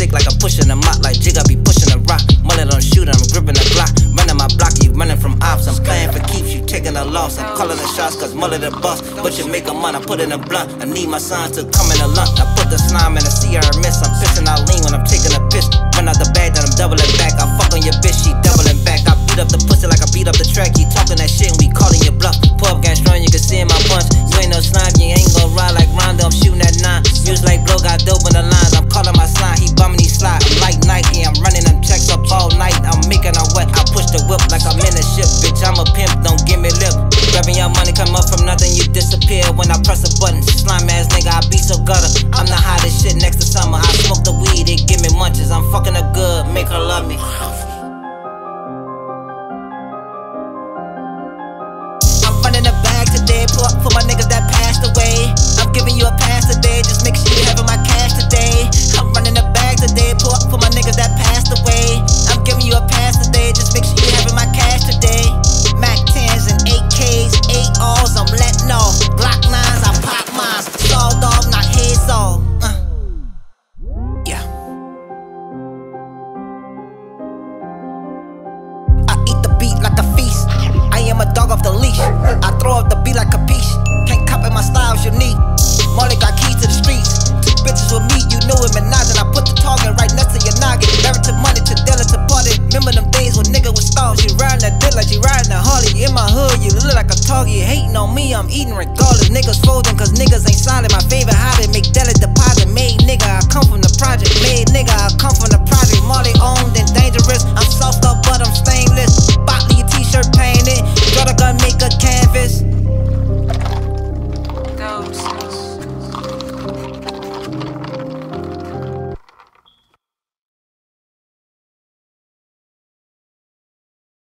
stick like I'm pushing a mop. Like Jig, I be pushing a rock. Mullet on shooter, I'm gripping a Glock. Running my block, you running from ops. I'm playing for keeps, you taking a loss. I'm calling the shots cause mullet a boss. But you make a money, I put in a blunt. I need my sons to come in a lump. I put the slime in a CR miss. I'm pissing out lean when I'm taking a piss. Run out the bag, then I'm doubling back. I fuck on your bitch, she doubling back. I beat up the pussy like I beat up the track. You talking that shit and we calling your bluff. Pull up gang strong, you can see in my punch. You ain't no slime, you ain't gon' ride like Rondo. I'm shooting at 9. Music like blow, got dope in the lines. I'm calling my slime, he bumming, he slide. I'm like Nike, I'm running them checks up all night. I'm making her wet, I push the whip like I'm in a ship. Bitch, I'm a pimp, don't give me lip. Grabbing your money, come up from nothing, you disappear when I press a button. Slime ass nigga, I be so gutter. I'm the hottest shit next to summer. I smoke the weed, it give me munches. I'm fucking her good, make her love me.